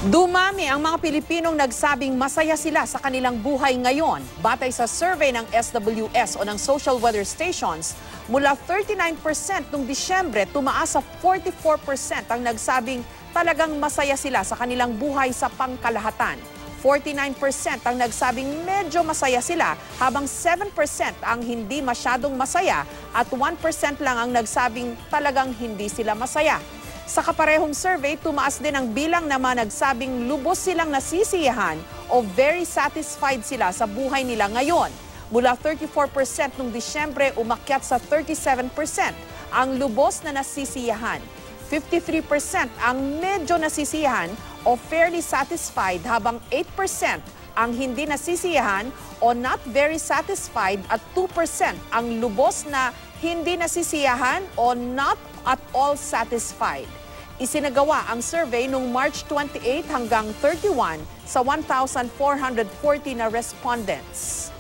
Dumami ang mga Pilipinong nagsabing masaya sila sa kanilang buhay ngayon. Batay sa survey ng SWS o ng Social Weather Stations, mula 39% noong Disyembre, tumaas sa 44% ang nagsabing talagang masaya sila sa kanilang buhay sa pangkalahatan. 49% ang nagsabing medyo masaya sila, habang 7% ang hindi masyadong masaya at 1% lang ang nagsabing talagang hindi sila masaya. Sa kaparehong survey, tumaas din ang bilang na mga nagsabing lubos silang nasisiyahan o very satisfied sila sa buhay nila ngayon. Mula 34% noong Disyembre, umakyat sa 37% ang lubos na nasisiyahan. 53% ang medyo nasisiyahan o fairly satisfied, habang 8% ang hindi nasisiyahan o not very satisfied at 2% ang lubos na hindi nasisiyahan o not at all satisfied. Isinagawa ang survey noong March 28 hanggang 31 sa 1,440 na respondents.